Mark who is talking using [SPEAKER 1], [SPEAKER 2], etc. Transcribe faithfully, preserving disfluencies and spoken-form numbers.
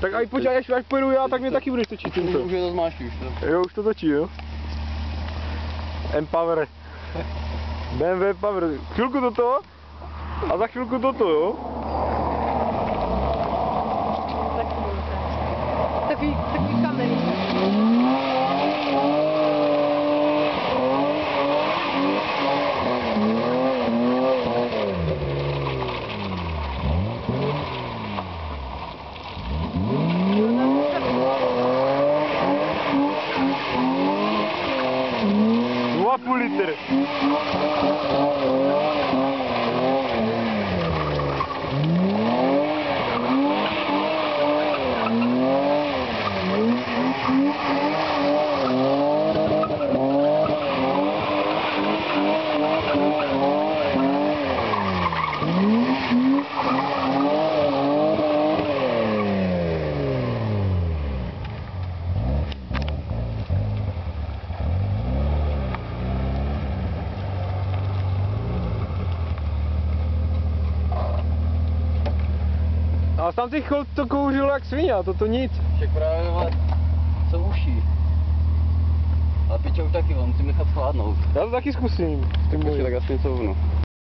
[SPEAKER 1] Tak aj pojď, až, až pojedu já, tak mě taky budeš točit tímto.
[SPEAKER 2] Už je to zmáčky, už to.
[SPEAKER 1] Jo, už to točí, jo. M-Power. B M W Power. Chvilku toto a za chvilku toto, jo.
[SPEAKER 3] Takový, takový kamery.
[SPEAKER 1] Dva půl litr. A tam ty chod to kouřilo jak svině, a toto nic.
[SPEAKER 2] Však právě, ale co uší. Ale piča už taky, on musím nechat schvádnout.
[SPEAKER 1] Já to taky zkusím.
[SPEAKER 2] Tak už je tak aspoň couvnu.